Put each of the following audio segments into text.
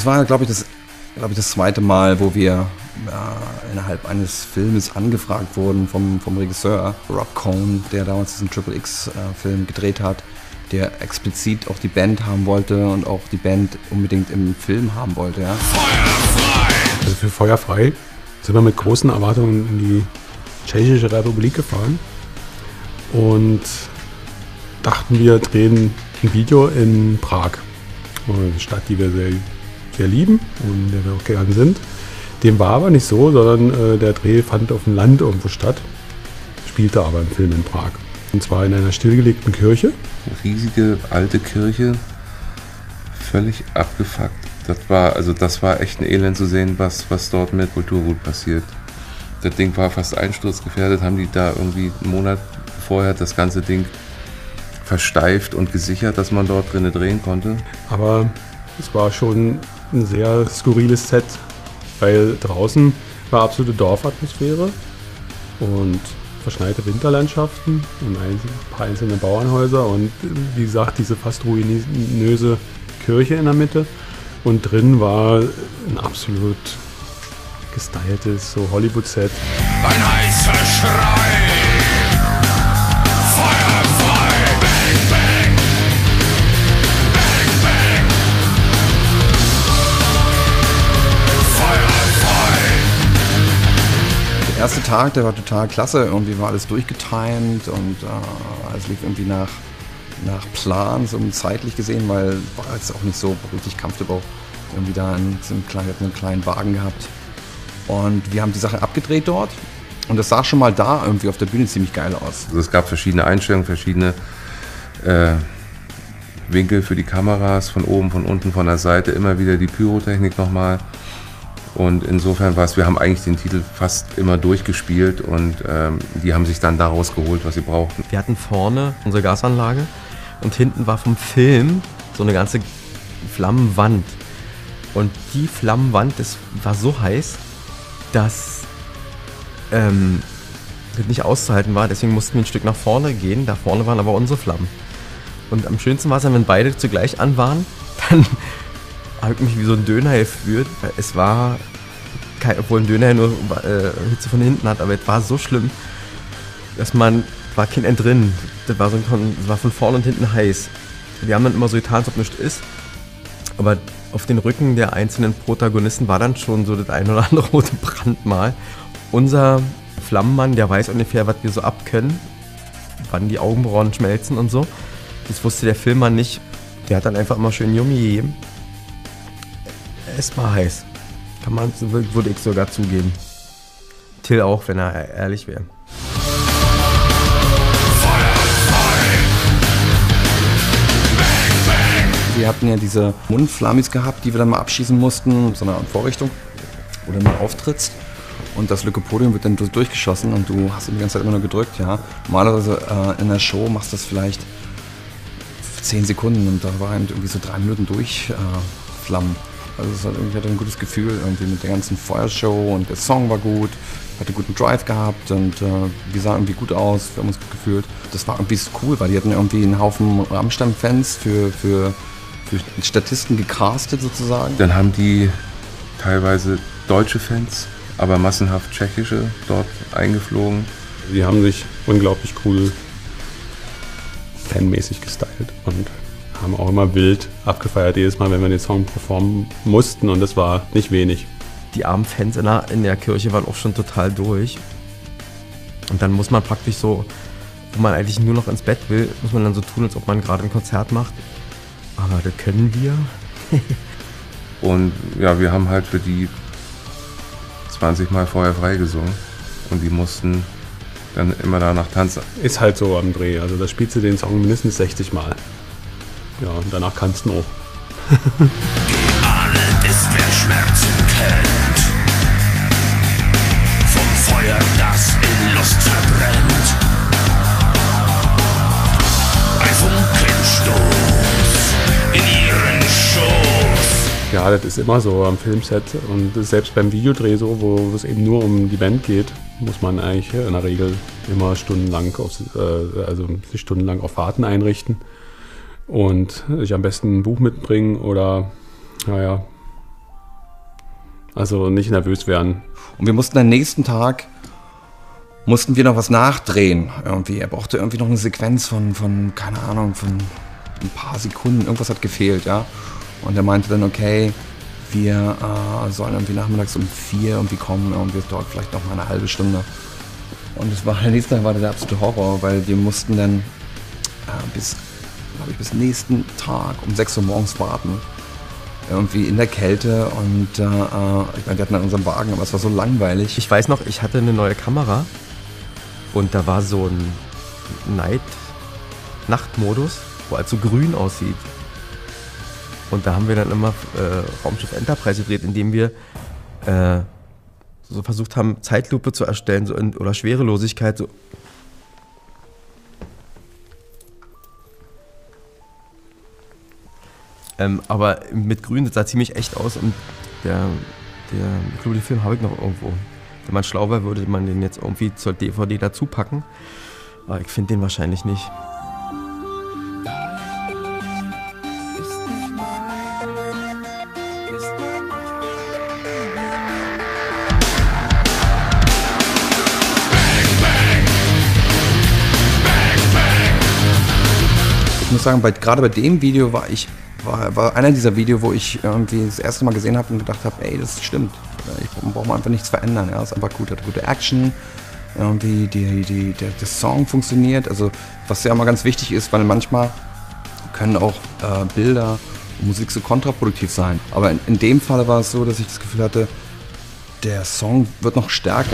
Das war, glaube ich, das zweite Mal, wo wir innerhalb eines Filmes angefragt wurden vom Regisseur Rob Cohn, der damals diesen Triple X-Film gedreht hat, der explizit auch die Band haben wollte und auch die Band unbedingt im Film haben wollte. Ja. Feuerfrei! Also für Feuerfrei sind wir mit großen Erwartungen in die Tschechische Republik gefahren und dachten, wir drehen ein Video in Prag, eine Stadt, die wir sehr, sehr lieben und in der wir auch gerne sind. Dem war aber nicht so, sondern der Dreh fand auf dem Land irgendwo statt, spielte aber im Film in Prag. Und zwar in einer stillgelegten Kirche. Riesige alte Kirche, völlig abgefuckt. Das war echt ein Elend zu sehen, was dort mit Kulturgut passiert. Das Ding war fast einsturzgefährdet, haben die da irgendwie einen Monat vorher das ganze Ding versteift und gesichert, dass man dort drinnen drehen konnte. Aber es war schon ein sehr skurriles Set, weil draußen war absolute Dorfatmosphäre und verschneite Winterlandschaften und ein paar einzelne Bauernhäuser und wie gesagt diese fast ruinöse Kirche in der Mitte. Und drin war ein absolut gestyltes so Hollywood-Set. Ein heißer Schrei! Feuerfrei! Bang, bang! Bang, bang! Feuerfrei! Der erste Tag, der war total klasse. Irgendwie war alles durchgetimed und alles lief irgendwie nach Plan, so zeitlich gesehen, weil war jetzt auch nicht so richtig comfortable. Irgendwie da einen kleinen Wagen gehabt. Und wir haben die Sache abgedreht dort. Und das sah schon mal da irgendwie auf der Bühne ziemlich geil aus. Also es gab verschiedene Einstellungen, verschiedene Winkel für die Kameras, von oben, von unten, von der Seite, immer wieder die Pyrotechnik nochmal. Und insofern wir haben eigentlich den Titel fast immer durchgespielt und die haben sich dann daraus geholt, was sie brauchten. Wir hatten vorne unsere Gasanlage und hinten war vom Film so eine ganze Flammenwand. Und die Flammenwand, das war so heiß, dass das nicht auszuhalten war. Deswegen mussten wir ein Stück nach vorne gehen. Da vorne waren aber unsere Flammen. Und am schönsten war es dann, wenn beide zugleich an waren, dann habe ich mich wie so ein Döner gefühlt. Es war, obwohl ein Döner ja nur Hitze von hinten hat, aber es war so schlimm, dass war kein Entrinnen. Das war von vorne und hinten heiß. Wir haben dann immer so getan, als ob nichts ist. Aber auf den Rücken der einzelnen Protagonisten war dann schon so das ein oder andere rote Brandmal. Unser Flammenmann, der weiß ungefähr, was wir so abkönnen, wann die Augenbrauen schmelzen und so. Das wusste der Filmmann nicht. Der hat dann einfach immer schön Yummy gegeben. Es war heiß. Würde ich sogar zugeben. Till auch, wenn er ehrlich wäre. Wir hatten ja diese Mundflammis gehabt, die wir dann mal abschießen mussten, so eine Vorrichtung, wo du mal auftrittst und das Lycopodium wird dann durchgeschossen und du hast die ganze Zeit immer nur gedrückt, ja. Normalerweise in der Show machst du das vielleicht 10 Sekunden und da war irgendwie so 3 Minuten durchflammen. Also es hatte ein gutes Gefühl irgendwie mit der ganzen Feuershow und der Song war gut, hatte guten Drive gehabt und wir sahen irgendwie gut aus, wir haben uns gut gefühlt. Das war irgendwie cool, weil die hatten irgendwie einen Haufen Rammstein-Fans für Statisten gecastet sozusagen. Dann haben die teilweise deutsche Fans, aber massenhaft tschechische dort eingeflogen. Die haben sich unglaublich cool fanmäßig gestylt und haben auch immer wild abgefeiert jedes Mal, wenn wir den Song performen mussten und das war nicht wenig. Die armen Fans in der Kirche waren auch schon total durch. Und dann muss man praktisch so, wo man eigentlich nur noch ins Bett will, muss man dann so tun, als ob man gerade ein Konzert macht. Aber das können wir. Und ja, wir haben halt für die 20 Mal vorher frei gesungen und die mussten dann immer danach tanzen. Ist halt so am Dreh, also da spielst du den Song mindestens 60 Mal. Ja, und danach kannst du auch. Geahnet ist, wer Schmerzen kennt. Vom Feuer, das in Lust verbrennt. Ein Funkenstoß in ihren Schoß. Ja, das ist immer so am Filmset und selbst beim Videodreh so, wo es eben nur um die Band geht, muss man eigentlich in der Regel immer stundenlang sich stundenlang auf Fahrten einrichten und sich am besten ein Buch mitbringen oder naja, Also nicht nervös werden. Und wir mussten am nächsten Tag noch was nachdrehen. Irgendwie. Er brauchte irgendwie noch eine Sequenz von keine Ahnung, von ein paar Sekunden. Irgendwas hat gefehlt, ja. Und er meinte dann, okay, wir sollen irgendwie nachmittags um 4 irgendwie kommen und wir dort vielleicht noch mal eine halbe Stunde. Und der nächste Tag war der absolute Horror, weil wir mussten dann bis nächsten Tag um 6 Uhr morgens warten. Irgendwie in der Kälte und ich meine, wir hatten dann unseren Wagen, aber es war so langweilig. Ich weiß noch, ich hatte eine neue Kamera und da war so ein Nachtmodus, wo halt so grün aussieht. Und da haben wir dann immer Raumschiff Enterprise gedreht, indem wir so versucht haben, Zeitlupe zu erstellen so oder Schwerelosigkeit. So. Aber mit Grün, das sah ziemlich echt aus und ich glaube, den Film habe ich noch irgendwo. Wenn man schlau wäre, würde man den jetzt irgendwie zur DVD dazu packen. Aber ich finde den wahrscheinlich nicht. Ich muss sagen, gerade bei dem Video war einer dieser Videos, wo ich irgendwie das erste Mal gesehen habe und gedacht habe, ey, das stimmt. Ich brauche einfach nichts verändern. Ja, ist einfach gut, hat gute Action. Irgendwie der Song funktioniert. Also was ja immer ganz wichtig ist, weil manchmal können auch Bilder und Musik so kontraproduktiv sein. Aber in dem Fall war es so, dass ich das Gefühl hatte, der Song wird noch stärker.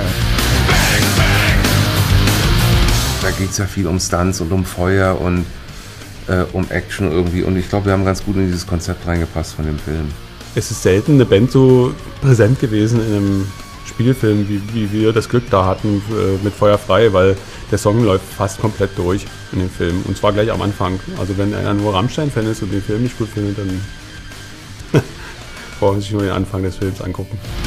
Da geht es ja viel um Stunts und um Feuer und um Action irgendwie. Und ich glaube, wir haben ganz gut in dieses Konzept reingepasst von dem Film. Es ist selten eine Band so präsent gewesen in einem Spielfilm, wie wir das Glück da hatten mit Feuer frei, weil der Song läuft fast komplett durch in dem Film. Und zwar gleich am Anfang. Also wenn einer nur Rammstein-Fan ist und den Film nicht gut findet, dann braucht man sich nur den Anfang des Films angucken.